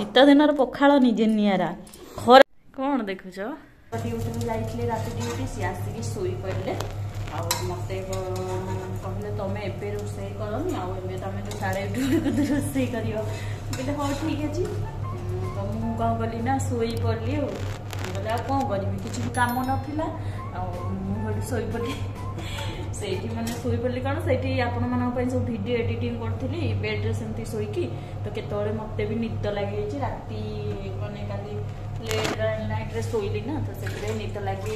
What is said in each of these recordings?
शीत दिन पखाड़ निजे निरा खरा कौन देखुच ड्यूटी जाइए रात ड्यूटी सी आसिक शोई पड़े मत कहले तुम एवं रोसे करनी आम तो 8:30 रोसे कर बोले हाँ ठीक अच्छे तो मुझे कौन कली ना शोई पड़ी बोले कौन करी किसी कम नाला मुझे शोई पड़ी से मैंने शोई पड़ी कौन से आपण मैं सब भिड एडिटिंग करी बेड्रे सेमती शोकी तो केतरे मत भी निद लगे राति मैंने काली लेट नाइट्रे शोली ना तो से निद लगे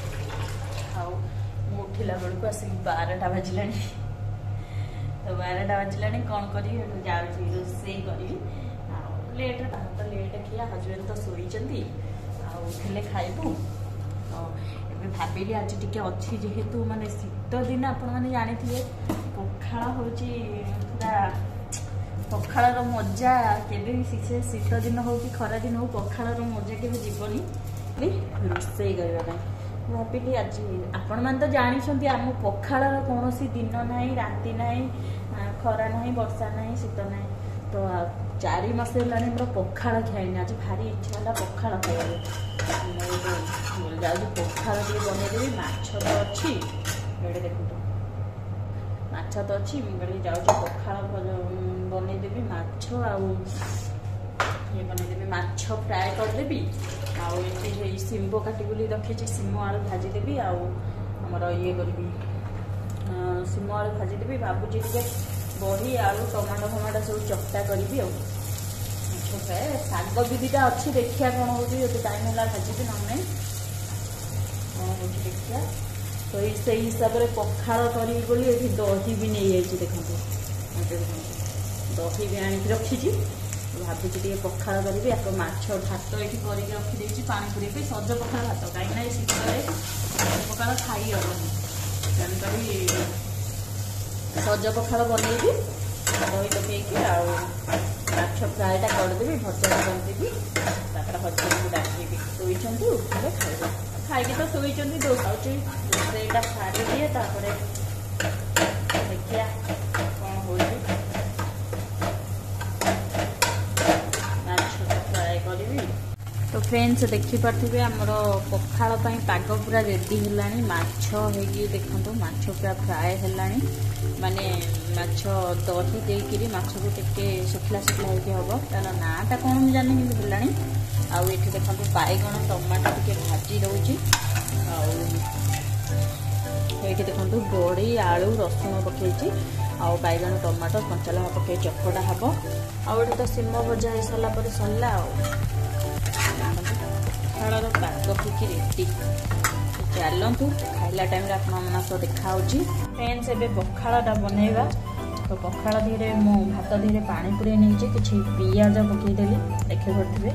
उठला बेलू आसिक 12टा बाजिला तो 12टा बाजिला कौन करी जाऊँगी रोसे करी लेट तो लेट खिया हजबैंड तो शोई उठे खाइबू भाविली आज टी अच्छी जेहेतु माने शीत दिन आपने जानी पखाड़ हूँ पूरा पखाड़ मजा केवे शीत दिन हो कि खरा दिन हो पखाड़ मजा के जीवनी रोसे करने भाविली आज आपण मैंने तो जानते आम पखाड़ कौन दिन ना राति ना खरा ना वर्षा ना शीत ना तो 4 मास है पखाड़ खाइनी आज भारी इच्छा है पखाड़ खाइबा जाऊँ पखाड़ टे बनईदेवी माछ तो अच्छी देखो माछ तो अच्छी मुझे जाऊँ पखाड़ बनईदेवी माछ ये बनईदेवी माछ फ्राए करदेवी आई शिम्बो काटी बोली रखी शिम आलू भाजीदेवी आमर ये करी शिम आलू भाजीदेवी भावुची बड़ी आलू टमाटो फमाटो सब चकटा करी फ्राए शाग भी 2टा अच्छी देखिया कौन हो टाइम है भाजी ना कौन हो देखिया तो से हिसाब से पखाड़ करी दही भी नहीं जाइए देखते दही भी आणिक रखी भावुची टे पखाड़ करी आप माछ भात ये करके रखीदे पानी पूरे सज पखाड़ भात कहीं शीत पखाड़ खाई हेनी तेणुक सज पखाड़ बनईबी दही पकईकी माछ फ्राएटा करदेवी भजा करदेवी हजबैंड को डाकिबी शोईचंती उठे खाइबा खाई तो शोईचंती दो खाऊँ रोसेईटा छाड़ी दिए देखिया कौन हो फ्राए करी तो फ्रेंड्स देखिपे आमर पखाड़ पाग पूरा रेडी है माछ होगी देखो माछ पूरा फ्राए है माने माछ दही देकर माछ को टे सुखला सुखला होगी हम तार नाटा कौन मुझे जानी कि है आउ ये देखो बैगण टमाटो टे भाजी रोचे ये देखो बड़ी आलू रसुण पकई आउ बैगण टमाटो कंचा लगा पकई चकटा हम आउ तो शिम भजा हो सारापर सरला पखाड़ पाग होगी रेडी चलतु खाइला टाइम आप देखा फ्रेंड्स ए पखाड़ा बनइबा तो पखाड़ धीरे मो भात धीरे पानी पूरे नहीं किसी पियाज पकईदेली देखे पड़े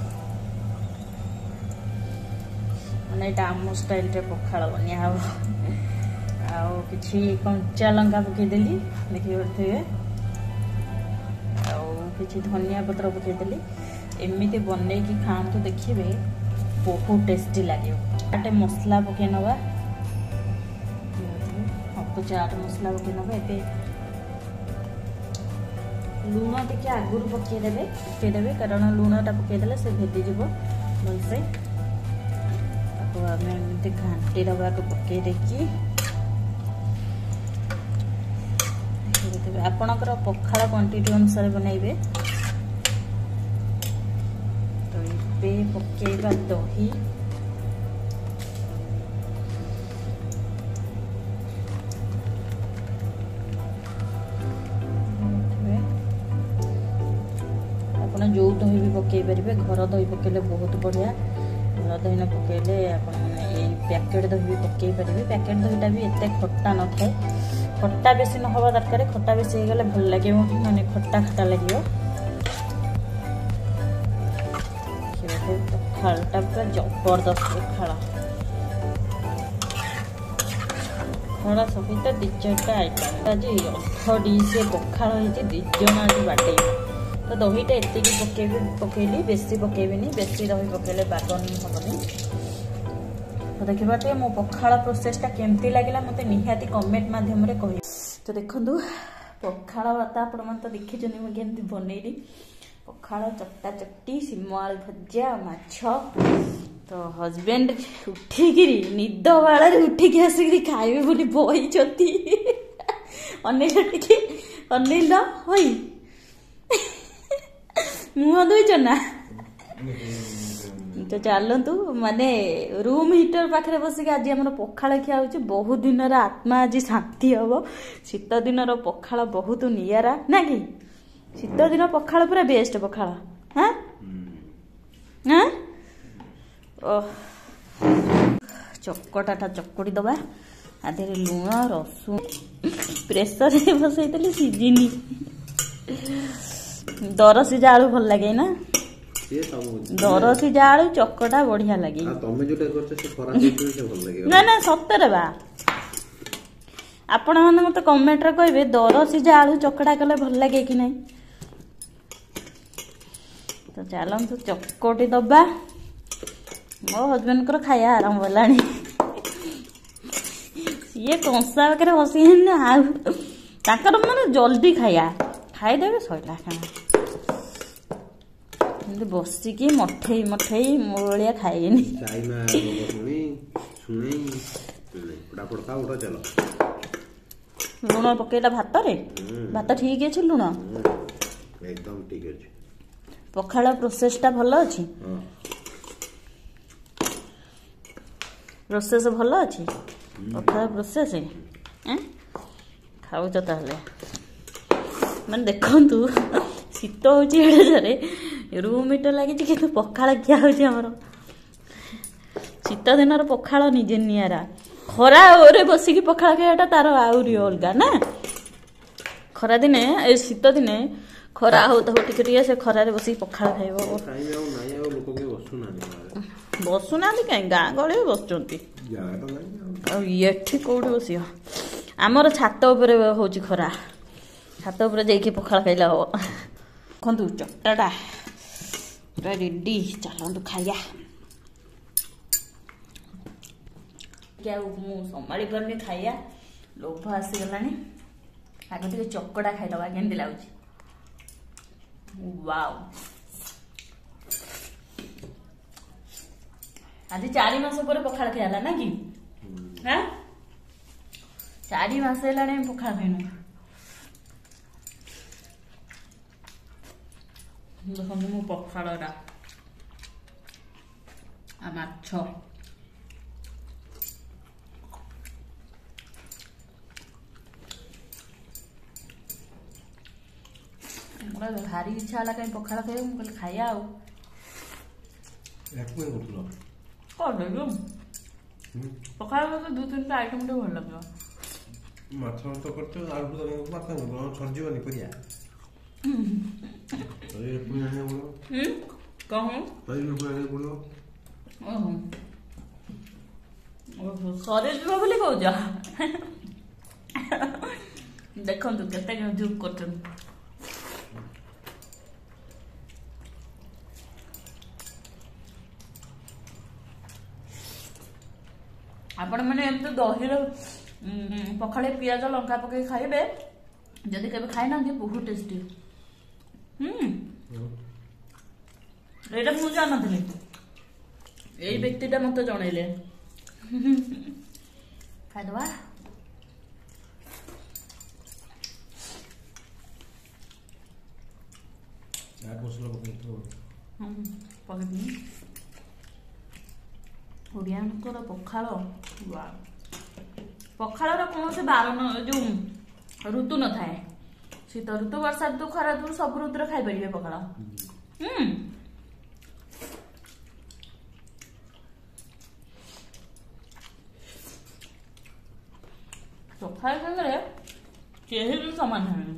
मैंने आम स्टाइल रे पखाड़ बनिया हम आउ कि कंचा लंका पकईदेली देखे पड़े कि धनिया पत्र पकईदेली एमती बनई कि खातु देखिए बहुत टेस्टी लगे चाट मसला पकई नवा तो चाट मसला पकई नवा ए लुण टे आगुरी पकईदेवे कारण लुणटा पकईदे से भेदीज भलसे आम एमती घाटी दबा पकई देखिए आपणकर पखाड़ क्वांटिटी अनुसार बनइबे तो ये पकईबा दही जो दही भी पकई पारे घर दही पकईले बहुत बढ़िया घर दही न पकईले पैकेट दही भी पकई पारे पैकेट दहीटा भी एत खट्टा न थाए खट्टा बेसी न हवा दरकार खट्टा बेसी गले भल लगे माने खट्टा खट्टा लगे पखाड़टा पूरा जबरदस्त पखाड़ खड़ा सहित 2-4टा आइटम आज अध डिश पखाड़ होती 2 जन आज बाटे तो दहीटा एति पकईली बेसी पकईबी बेसी दही पकईले बाग हेनी तो देखिए मो पखाड़ प्रोसेसटा केमती लगे मत निहाती कमेंट माध्यम कह तो देखो पखाड़ भात आप तो देखी मुझे केमती बनईली पखाड़ चट्टा चट्टी सिमआलू भजा माछ तो हजबैंड उठिकी निद बाड़ उठिकी आसिक खाइबे बोली बही अनिल टिके अनिल हई मुह धोईच ना तो चलतु माने रूम हीटर पाखे बसिक आज आम पखाड़ खिया हो बहुत दिन आत्मा आज शांति हम शीत दिन पखाड़ बहुत नियारा ना कि शीत दिन पखाड़ पूरा बेस्ट पखाड़ हाँ हाँ चकटाटा चकड़ी दबा आधे लुण रसुण प्रेसर बसई सीझिनी दर सिझा आलू भल लगे ना दर सिझा आलू चकटा बढ़िया लगे ना ना सतरे बा आपण मैंने मत कमेंट रे कहबे दर सिझा आलू चकटा कले भल लगे कि नहीं तो चलतु चकटी दबा मो हजबैंड को खाया आरंभ होलानी ये कंसा पाखे बसी मैंने जल्दी खाया खाईदेवे सैला खाना बसिकी मठेई मठेई मो भाया खाएनी लुण पकेला भात रे भात ठीक है लुण एकदम ठीक है पखाड़ प्रोसेसटा भल अच्छी प्रोसेस भल अच्छी पखाड़ प्रोसेस खाऊ ताले मैंने देखु शीत होरे रूम हीटर लगी कि पखाड़ क्या होमर शीत दिन पखाड़ निजे नियारा खरा ओरे बसिकी पखाड़ खाइटा तार आहरी अलगा ना खरा दिने शीत दिने खरा होता टिके से खरारे बसिकी पखाड़ खाइब बसुना कहीं गाँ गहली बसुँच ये कौटी बस आमर छात उपरे होची खरा छात उपरे जाइए पखाड़ खाइला हम देखु चटाटा पूरा रेडी चलतु खाइया क्या संभाली पारे खाइया लोभ आसीगला आगे टे चकटा खाईदबा केमती लगुच वाव आज 4 मास पर पखाड़ खाइला ना कि हाँ 4 मास है पखाड़ खाइनु देखो मो पखाड़ा माछ भारी इच्छा है कहीं पखाड़ खाइब मुझे खाइया पखाड़ तो 2-3 आइटम टे भल लगे माछ तो करते छड़जीवन परिया सरे जीव बोली कौच देखु केते झुक कर आपण मैंने एमती दही पखाड़े पियाज लंका पकई खाइबे जदि केबे खाई ना बहुत टेस्टी एटा मु जान नथि ए व्यक्तिटा मते जणैले खाइदबा चाट मसला पकई ओडियानकर पखाड़ पखाड़ कौन से बारण जो ऋतु न थाए शीत ऋतु वर्षा ऋतु खरा ऋतु सब ऋतु खाई पारे पखाड़ पखाड़ सागर केही भी समान है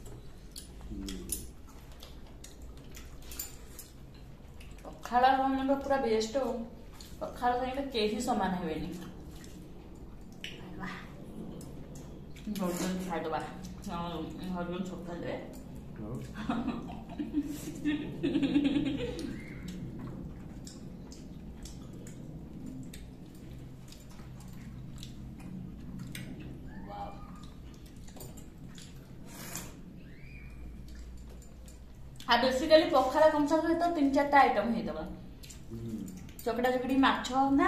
पखाड़ पूरा बेस्ट हो पखाड़ खाइले केही समान हेबेनी खाइदबा हजबैंड सब खाइदे आ बेसिकली पखाला कंसा सहित 3-4टा आइटम हेदबा चकड़ा चकड़ी माछ ना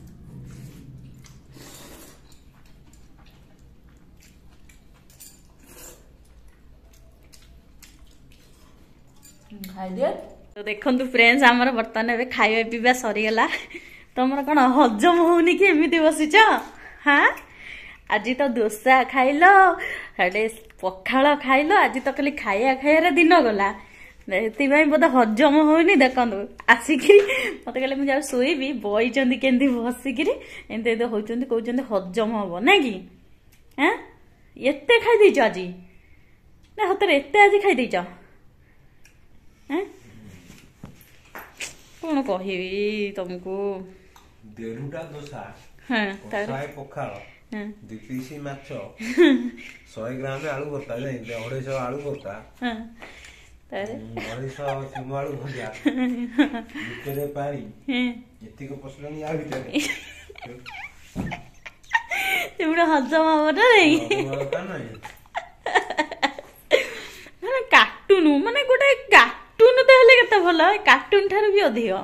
खाई दे। तो देखंतु फ्रेंड्स हमर बर्तन एबे खाଇବା पिबा सरी गला तमर कोन हजम होउनी कि एमिति बसिच हां आज तो डोसा खाइलो हेडे पखाल खाइलो आज तो खाली खाया खाया दिन गला बोधे हजम होनी देखु आसिकी मत कहले मुझे शोबी बईचंदी केंदी बसिकी एमती होती कहते हजम हम ना कि हाँ एते खाई देच आज ना हतरे एते आज खाई देच कौन कहि तुमको देरुटा डोसा हाँ पखाल 2 पीस माछ 100 ग्राम आलू भर्ता 250 आलू भर्ता 250 सिम आलू भजा भितर पानी एतिक पसलनी आ भितर तुमरा हजम हो ना माने कार्टून माने गोटे कार्टून तो हेले केते भलो कार्टून ठार भी अधिक।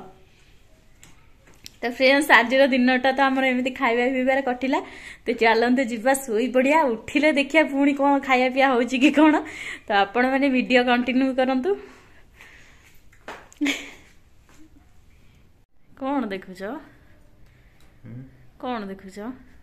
तो फ्रेंड्स आज दिनटा तो आमर एमती खाଇବା पिबार कटिला तो चलते जीवा शोई पड़िया उठिले देखिया पुणी कौन खाया पिया हो कि कौन तो आपण मैंने वीडियो कंटिन्यू करंतु। कौन देखुछ कौन देखुछ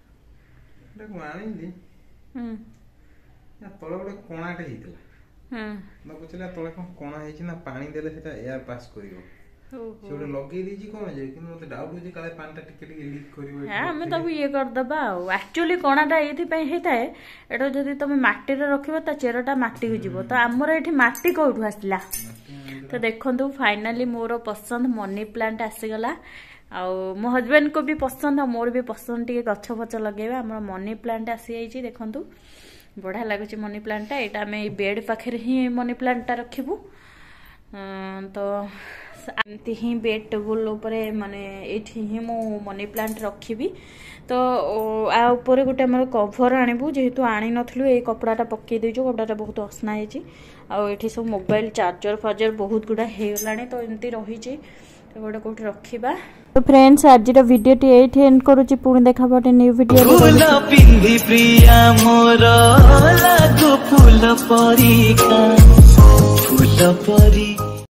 तले गोटे कणाटे होता पचारे तले कौन कणा है पानी देले एयर पास करिवो सेउडे लगे दीजी कोन जे कि मते डाउट हो जे काले पानीटा टिके टिके लीक करिवो हां हमें तब ये कर दबा एक्चुअली कोणाटा एथि पय हेताए एटा जदी तमे माटी रे रखिबो ता चेरटा माटी हो जिवो तो हमर एठी माटी कोठु आसला तो देखंतु फाइनली मोर पसंद मनी प्लांट आसी गला आ मो हस्बैंड को भी पसंद आ मोर भी पसंद टिके गछ फछ लगेबा हमर मनी प्लांट आसी जाईची देखंतु बढ़िया लागुची मनी प्लांटटा एटा हमें बेड पाखरे ही मनी प्लांटटा रखिबु तो एमती ही बेड टेबुल माने ही मु मनी प्लांट रखी तो आ ऊपर गोटे आम कभर आणबू जेहेतु आनी नथलु ए कपड़ाटा पकई देजो कपड़ाटा बहुत असना है आठी सब मोबाइल चार्जर फार्जर बहुत गुड़ा होगला तो एमती रही तो गोटे कौट रखा। तो फ्रेंड्स आज वीडियो टी एट एंड करुच्ची पुणी देखा गोटे न्यू वीडियो फूल परी